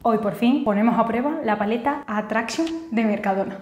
Hoy por fin ponemos a prueba la paleta Attraction de Mercadona.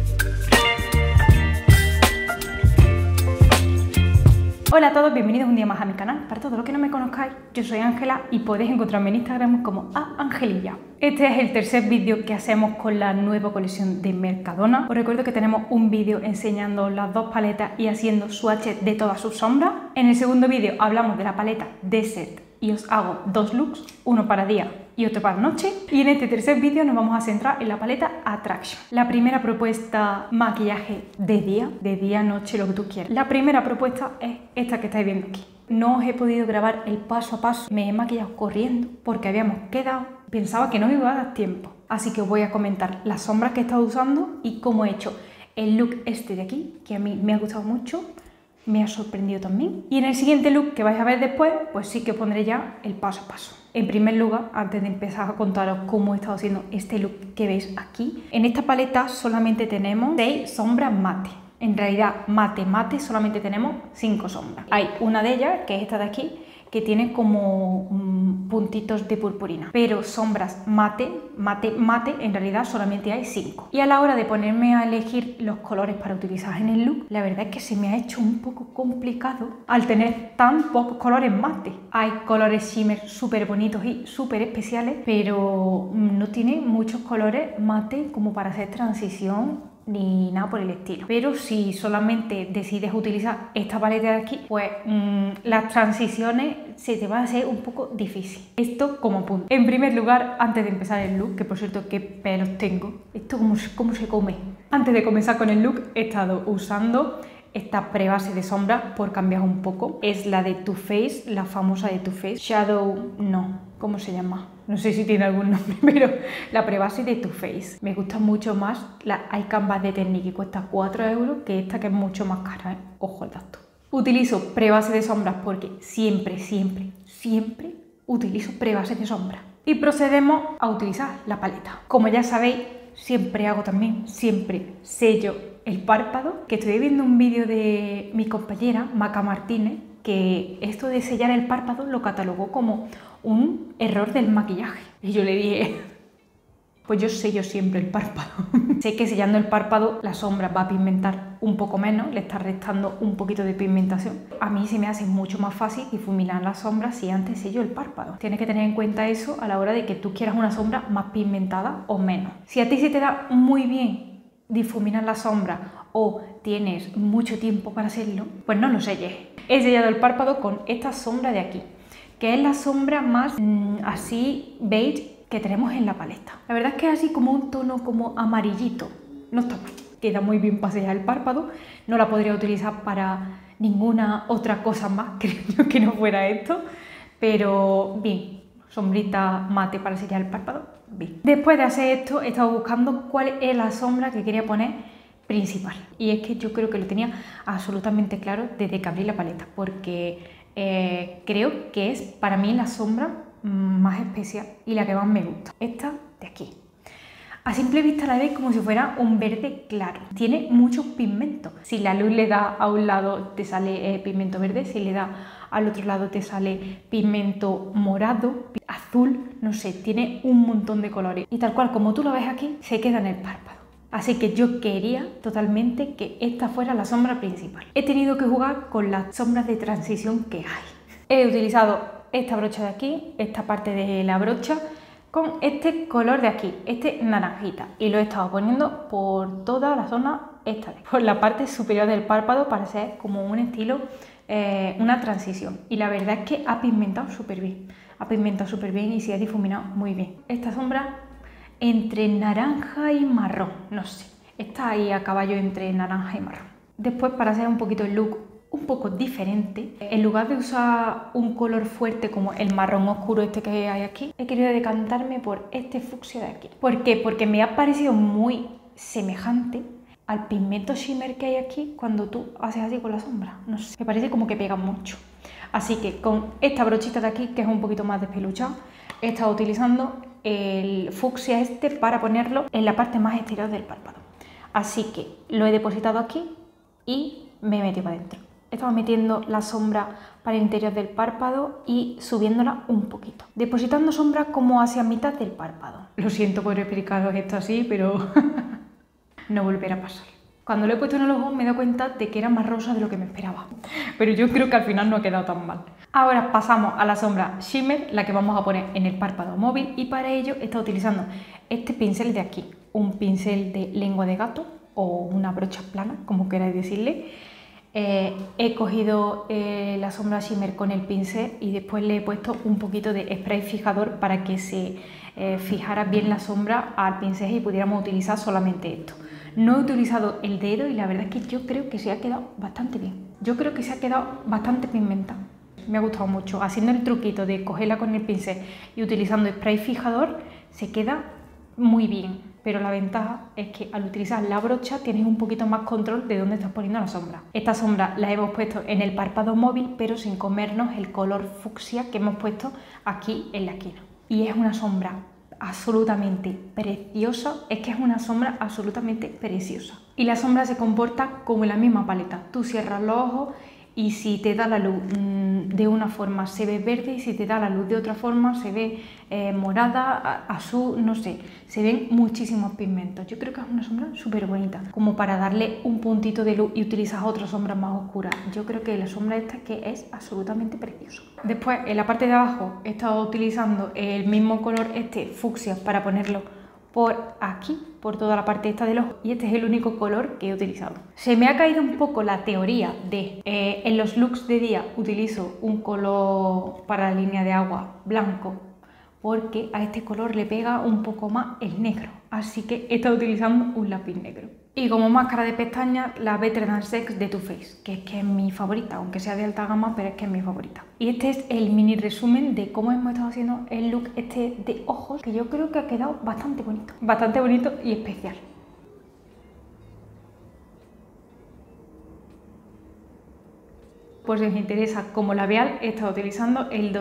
Hola a todos, bienvenidos un día más a mi canal. Para todos los que no me conozcáis, yo soy Ángela y podéis encontrarme en Instagram como @angelilla. Este es el tercer vídeo que hacemos con la nueva colección de Mercadona. Os recuerdo que tenemos un vídeo enseñando las dos paletas y haciendo swatches de todas sus sombras. En el segundo vídeo hablamos de la paleta Desert y os hago dos looks, uno para día y otro para noche. Y en este tercer vídeo nos vamos a centrar en la paleta Attraction. La primera propuesta, maquillaje de día, noche, lo que tú quieras. La primera propuesta es esta que estáis viendo aquí. No os he podido grabar el paso a paso, me he maquillado corriendo porque habíamos quedado, pensaba que no me iba a dar tiempo. Así que os voy a comentar las sombras que he estado usando y cómo he hecho el look este de aquí, que a mí me ha gustado mucho. Me ha sorprendido también. Y en el siguiente look que vais a ver después, pues sí que os pondré ya el paso a paso. En primer lugar, antes de empezar a contaros cómo he estado haciendo este look que veis aquí, en esta paleta solamente tenemos 6 sombras mate. En realidad, mate solamente tenemos 5 sombras. Hay una de ellas, que es esta de aquí, que tiene como puntitos de purpurina. Pero sombras mate, en realidad solamente hay 5. Y a la hora de ponerme a elegir los colores para utilizar en el look, la verdad es que se me ha hecho un poco complicado al tener tan pocos colores mate. Hay colores shimmer súper bonitos y súper especiales, pero no tiene muchos colores mate como para hacer transición ni nada por el estilo. Pero si solamente decides utilizar esta paleta de aquí, pues las transiciones se te van a hacer un poco difícil. Esto como punto. En primer lugar, antes de empezar el look, que por cierto qué pelos tengo, esto cómo se come. Antes de comenzar con el look he estado usando esta prebase de sombra por cambiar un poco. Es la de Too Faced, la famosa de Too Faced. Shadow, no, ¿cómo se llama? No sé si tiene algún nombre, pero la prebase de Too Faced. Me gusta mucho más la Eye Canvas de Technique, que cuesta 4 € que esta, que es mucho más cara, ¿eh? Ojo al dato. Utilizo prebase de sombras porque siempre utilizo prebase de sombras. Y procedemos a utilizar la paleta. Como ya sabéis, siempre sello el párpado, que estoy viendo un vídeo de mi compañera Maca Martínez, que esto de sellar el párpado lo catalogó como un error del maquillaje. Y yo le dije, pues yo sello siempre el párpado. Sé que sellando el párpado la sombra va a pigmentar un poco menos, le está restando un poquito de pigmentación. A mí se me hace mucho más fácil difuminar las sombras si antes sello el párpado. Tienes que tener en cuenta eso a la hora de que tú quieras una sombra más pigmentada o menos. Si a ti se te da muy bien difuminar la sombra o tienes mucho tiempo para hacerlo, pues no lo selles. He sellado el párpado con esta sombra de aquí, que es la sombra más así beige que tenemos en la paleta. La verdad es que es así como un tono como amarillito. No está mal. Queda muy bien para sellar el párpado. No la podría utilizar para ninguna otra cosa más, creo yo, que no fuera esto. Pero bien, sombrita mate para sellar el párpado, bien. Después de hacer esto, he estado buscando cuál es la sombra que quería poner principal. Y es que yo creo que lo tenía absolutamente claro desde que abrí la paleta, porque creo que es para mí la sombra más especial y la que más me gusta. Esta de aquí. A simple vista la veis como si fuera un verde claro. Tiene muchos pigmentos. Si la luz le da a un lado te sale pigmento verde, si le da al otro lado te sale pigmento morado, azul, no sé, tiene un montón de colores. Y tal cual como tú lo ves aquí, se queda en el párpado. Así que yo quería totalmente que esta fuera la sombra principal. He tenido que jugar con las sombras de transición que hay. He utilizado esta brocha de aquí, esta parte de la brocha, con este color de aquí, este naranjita. Y lo he estado poniendo por toda la zona esta, por la parte superior del párpado, para hacer como un estilo, una transición. Y la verdad es que ha pigmentado súper bien. Ha pigmentado súper bien y se ha difuminado muy bien. Esta sombra entre naranja y marrón, no sé, está ahí a caballo entre naranja y marrón. Después, para hacer un poquito el look un poco diferente, en lugar de usar un color fuerte como el marrón oscuro este que hay aquí, he querido decantarme por este fucsia de aquí. ¿Por qué? Porque me ha parecido muy semejante al pigmento shimmer que hay aquí cuando tú haces así con la sombra. No sé, me parece como que pega mucho. Así que con esta brochita de aquí, que es un poquito más despeluchada, he estado utilizando el fucsia este para ponerlo en la parte más exterior del párpado. Así que lo he depositado aquí y me he metido para adentro. Estaba metiendo la sombra para el interior del párpado y subiéndola un poquito, depositando sombra como hacia mitad del párpado. Lo siento por explicaros esto así, pero no volverá a pasar. Cuando lo he puesto en el ojo me he dado cuenta de que era más rosa de lo que me esperaba, pero yo creo que al final no ha quedado tan mal. Ahora pasamos a la sombra shimmer, la que vamos a poner en el párpado móvil, y para ello he estado utilizando este pincel de aquí, un pincel de lengua de gato o una brocha plana, como queráis decirle. He cogido la sombra shimmer con el pincel y después le he puesto un poquito de spray fijador para que se fijara bien la sombra al pincel y pudiéramos utilizar solamente esto. No he utilizado el dedo y la verdad es que yo creo que se ha quedado bastante bien. Yo creo que se ha quedado bastante pigmentado. Me ha gustado mucho. Haciendo el truquito de cogerla con el pincel y utilizando spray fijador se queda muy bien. Pero la ventaja es que al utilizar la brocha tienes un poquito más control de dónde estás poniendo la sombra. Esta sombra la hemos puesto en el párpado móvil, pero sin comernos el color fucsia que hemos puesto aquí en la esquina. Y es una sombra absolutamente preciosa, es que es una sombra absolutamente preciosa. Y la sombra se comporta como en la misma paleta. Tú cierras los ojos y si te da la luz de una forma se ve verde y si te da la luz de otra forma se ve morada, azul, no sé, se ven muchísimos pigmentos. Yo creo que es una sombra súper bonita, como para darle un puntito de luz y utilizas otras sombras más oscuras. Yo creo que la sombra esta que es absolutamente preciosa. Después en la parte de abajo he estado utilizando el mismo color este fucsia para ponerlo por aquí, por toda la parte esta del ojo, y este es el único color que he utilizado. Se me ha caído un poco la teoría de en los looks de día utilizo un color para la línea de agua blanco porque a este color le pega un poco más el negro, así que he estado utilizando un lápiz negro. Y como máscara de pestañas, la Better Than Sex de Too Faced, que es mi favorita, aunque sea de alta gama, pero es que es mi favorita. Y este es el mini resumen de cómo hemos estado haciendo el look este de ojos, que yo creo que ha quedado bastante bonito y especial. Pues si os interesa como labial, he estado utilizando el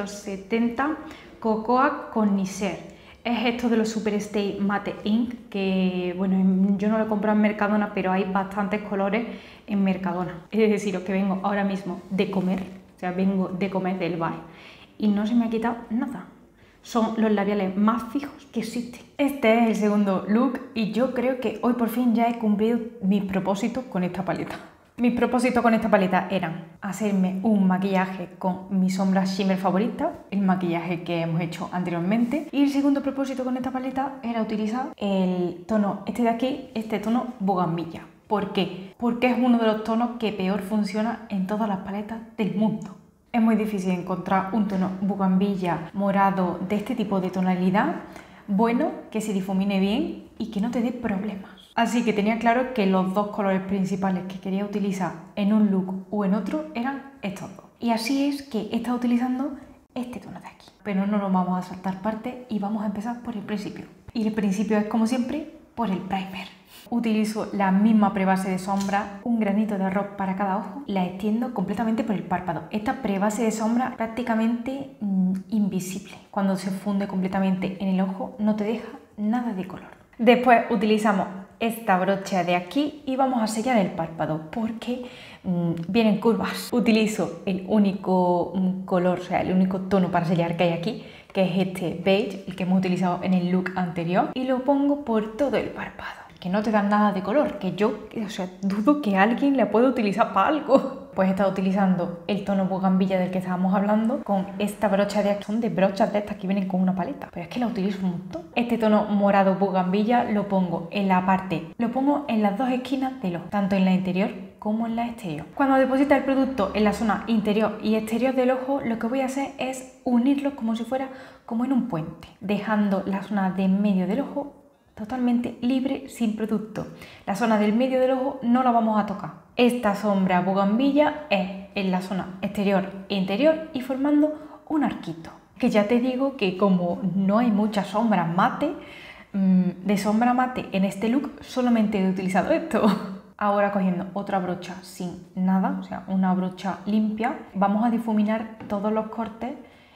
270 Cocoa con Nicer. Es esto de los Superstay Matte Ink, que bueno, yo no lo he comprado en Mercadona, pero hay bastantes colores en Mercadona. Es decir, que vengo ahora mismo de comer, o sea, vengo de comer del bar y no se me ha quitado nada. Son los labiales más fijos que existen. Este es el segundo look y yo creo que hoy por fin ya he cumplido mis propósitos con esta paleta. Mis propósitos con esta paleta eran hacerme un maquillaje con mi sombra shimmer favorita, el maquillaje que hemos hecho anteriormente. Y el segundo propósito con esta paleta era utilizar el tono este de aquí, este tono Bougainvillea. ¿Por qué? Porque es uno de los tonos que peor funciona en todas las paletas del mundo. Es muy difícil encontrar un tono Bougainvillea morado de este tipo de tonalidad bueno, que se difumine bien y que no te dé problemas. Así que tenía claro que los dos colores principales que quería utilizar en un look o en otro eran estos dos. Y así es que he estado utilizando este tono de aquí. Pero no nos vamos a saltar partes y vamos a empezar por el principio. Y el principio es, como siempre, por el primer. Utilizo la misma prebase de sombra, un granito de arroz para cada ojo, la extiendo completamente por el párpado. Esta prebase de sombra prácticamente invisible. Cuando se funde completamente en el ojo no te deja nada de color. Después utilizamos esta brocha de aquí y vamos a sellar el párpado porque vienen curvas. Utilizo el único color, o sea, el único tono para sellar que hay aquí, que es este beige, el que hemos utilizado en el look anterior, y lo pongo por todo el párpado. Que no te dan nada de color, que yo, o sea, dudo que alguien la pueda utilizar para algo. Pues he estado utilizando el tono Bougainvillea del que estábamos hablando con esta brocha de aquí. Son de brochas de estas que vienen con una paleta, pero es que la utilizo un montón. Este tono morado Bougainvillea lo pongo en la parte, lo pongo en las dos esquinas del ojo, tanto en la interior como en la exterior. Cuando deposita el producto en la zona interior y exterior del ojo, lo que voy a hacer es unirlos como si fuera como en un puente, dejando la zona de en medio del ojo totalmente libre, sin producto. La zona del medio del ojo no la vamos a tocar. Esta sombra Bougainvillea es en la zona exterior e interior y formando un arquito. Que ya te digo que como no hay muchas sombras mate, de sombra mate en este look solamente he utilizado esto. Ahora cogiendo otra brocha sin nada, o sea, una brocha limpia, vamos a difuminar todos los cortes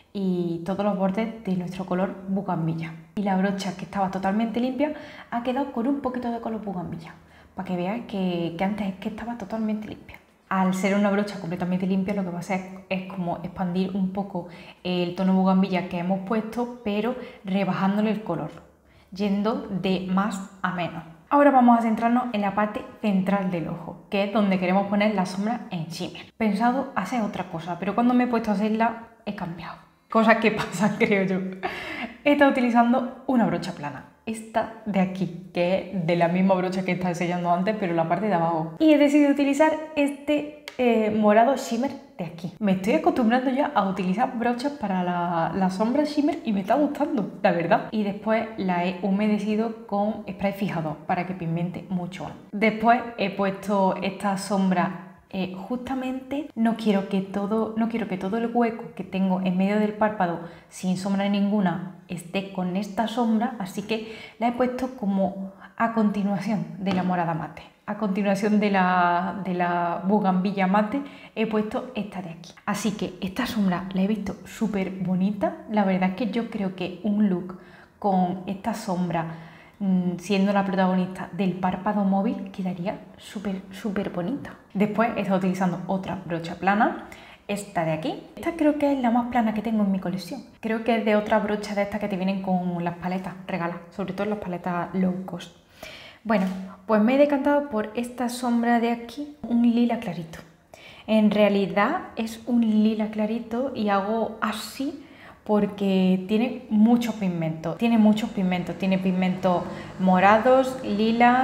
y todos los bordes de nuestro color Bougainvillea. Y la brocha, que estaba totalmente limpia, ha quedado con un poquito de color Bougainvillea, para que veáis que antes es que estaba totalmente limpia. al ser una brocha completamente limpia, lo que va a hacer es como expandir un poco el tono bugambilla que hemos puesto, pero rebajándole el color, yendo de más a menos. Ahora vamos a centrarnos en la parte central del ojo, que es donde queremos poner la sombra en shimmer. Pensado hacer otra cosa, pero cuando me he puesto a hacerla he cambiado. Cosas que pasan, creo yo. He estado utilizando una brocha plana, esta de aquí, que es de la misma brocha que estaba enseñando antes, pero la parte de abajo. Y he decidido utilizar este morado shimmer de aquí. Me estoy acostumbrando ya a utilizar brochas para la sombra shimmer y me está gustando, la verdad. Y después la he humedecido con spray fijador para que pigmente mucho más. Después he puesto esta sombra. Justamente no quiero que todo el hueco que tengo en medio del párpado sin sombra ninguna esté con esta sombra, así que la he puesto como a continuación de la morada mate. A continuación de la bugambilla mate he puesto esta de aquí. Así que esta sombra la he visto súper bonita. La verdad es que yo creo que un look con esta sombra siendo la protagonista del párpado móvil quedaría súper bonita. Después he estado utilizando otra brocha plana, esta de aquí. Esta creo que es la más plana que tengo en mi colección. Creo que es de otra brocha de estas que te vienen con las paletas regaladas, sobre todo las paletas low cost. Bueno, pues me he decantado por esta sombra de aquí, un lila clarito. En realidad es un lila clarito y hago así porque tiene muchos pigmentos. Tiene pigmentos morados, lilas,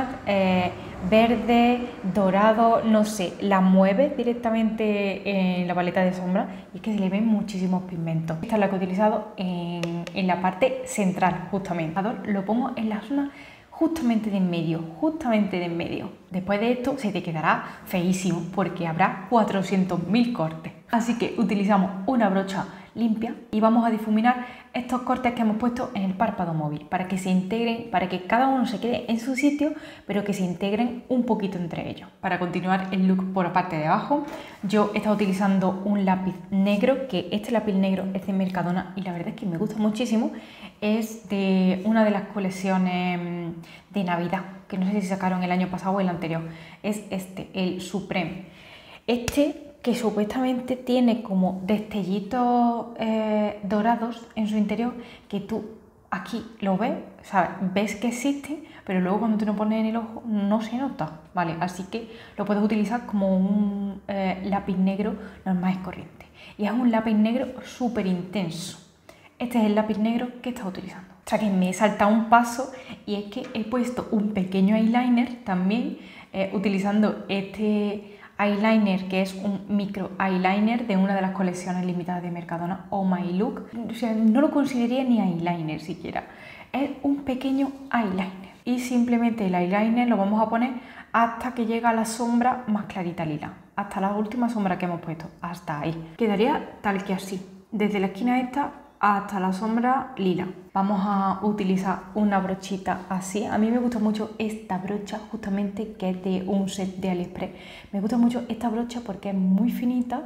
verde, dorado, no sé, la mueve directamente en la paleta de sombra y es que se le ven muchísimos pigmentos. Esta es la que he utilizado en la parte central, justamente. Lo pongo en la zona justamente de en medio, Después de esto se te quedará feísimo porque habrá 400.000 cortes. Así que utilizamos una brocha limpia y vamos a difuminar estos cortes que hemos puesto en el párpado móvil para que se integren, para que cada uno se quede en su sitio, pero que se integren un poquito entre ellos. Para continuar el look por la parte de abajo, yo he estado utilizando un lápiz negro, que este lápiz negro es de Mercadona y la verdad es que me gusta muchísimo. Es de una de las colecciones de Navidad, que no sé si sacaron el año pasado o el anterior. Es este, el Supreme. Este que supuestamente tiene como destellitos dorados en su interior, que tú aquí lo ves, ¿sabes? Ves que existe, pero luego cuando te lo pones en el ojo no se nota, ¿vale? Así que lo puedes utilizar como un lápiz negro normal y corriente. Y es un lápiz negro súper intenso. Este es el lápiz negro que he estado utilizando. O sea que me he saltado un paso y es que he puesto un pequeño eyeliner también utilizando este eyeliner que es un micro eyeliner de una de las colecciones limitadas de Mercadona, Oh My Look. O sea, no lo consideraría ni eyeliner siquiera, es un pequeño eyeliner y simplemente el eyeliner lo vamos a poner hasta que llega a la sombra más clarita lila, hasta la última sombra que hemos puesto, hasta ahí. Quedaría tal que así, desde la esquina esta hasta la sombra lila. Vamos a utilizar una brochita así. A mí me gusta mucho esta brocha, justamente, que es de un set de AliExpress. Me gusta mucho esta brocha porque es muy finita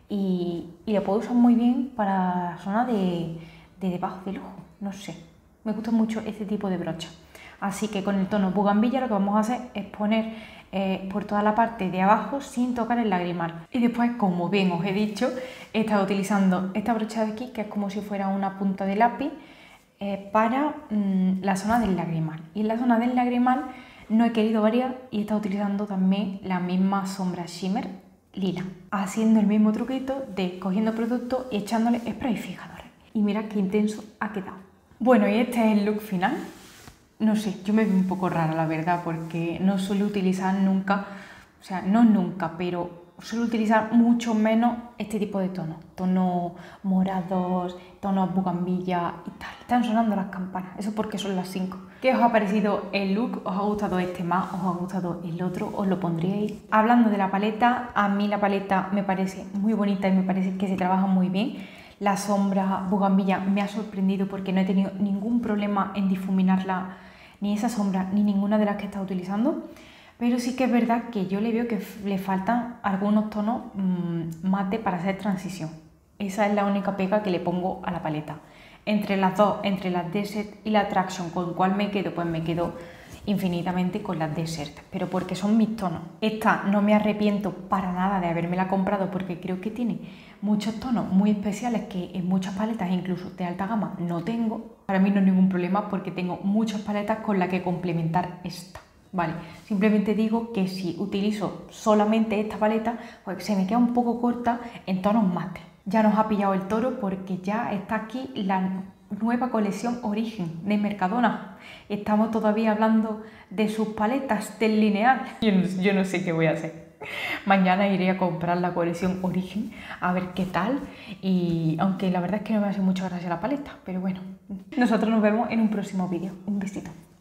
y la puedo usar muy bien para la zona de debajo del ojo. No sé, me gusta mucho este tipo de brocha. Así que con el tono bugambilla lo que vamos a hacer es poner por toda la parte de abajo sin tocar el lagrimal. Y después, como bien os he dicho, he estado utilizando esta brocha de aquí, que es como si fuera una punta de lápiz, para la zona del lagrimal. Y en la zona del lagrimal no he querido variar y he estado utilizando también la misma sombra shimmer lila, haciendo el mismo truquito de cogiendo producto y echándole spray fijadores. Y mirad qué intenso ha quedado. Bueno, y este es el look final. No sé, yo me veo un poco rara, la verdad, porque no suelo utilizar nunca, o sea, no nunca, pero suelo utilizar mucho menos este tipo de tonos. Tonos morados, tonos bugambilla y tal. Están sonando las campanas, eso porque son las 5. ¿Qué os ha parecido el look? ¿Os ha gustado este más? ¿Os ha gustado el otro? ¿Os lo pondríais? Hablando de la paleta, a mí la paleta me parece muy bonita y me parece que se trabaja muy bien. La sombra bugambilla me ha sorprendido porque no he tenido ningún problema en difuminarla, ni esa sombra ni ninguna de las que he estado utilizando, pero sí que es verdad que yo le veo que le faltan algunos tonos mate para hacer transición. Esa es la única pega que le pongo a la paleta. entre las dos, entre la Desert y la Traction, ¿con cuál me quedo? Pues me quedo infinitamente con las Desert, pero porque son mis tonos. Esta no me arrepiento para nada de habérmela comprado porque creo que tiene muchos tonos muy especiales que en muchas paletas, incluso de alta gama, no tengo. Para mí no es ningún problema porque tengo muchas paletas con las que complementar esta. Vale, simplemente digo que si utilizo solamente esta paleta, pues se me queda un poco corta en tonos mate. Ya nos ha pillado el toro porque ya está aquí la nueva colección Origen de Mercadona. Estamos todavía hablando de sus paletas del lineal. Yo no sé qué voy a hacer. Mañana iré a comprar la colección Origen a ver qué tal, y aunque la verdad es que no me hace mucha gracia la paleta, pero bueno. Nosotros nos vemos en un próximo vídeo. Un besito.